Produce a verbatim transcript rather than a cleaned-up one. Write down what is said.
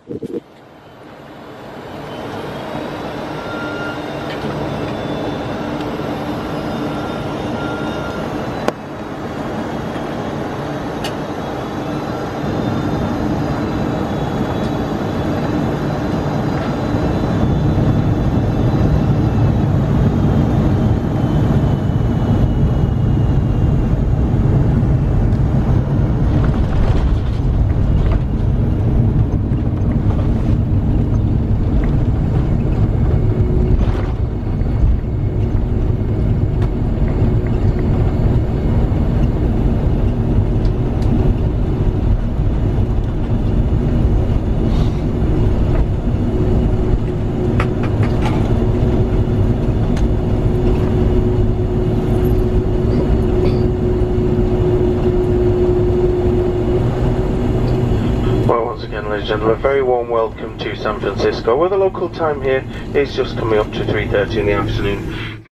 Ladies and gentlemen, a very warm welcome to San Francisco, where the local time here is just coming up to three thirty in the afternoon.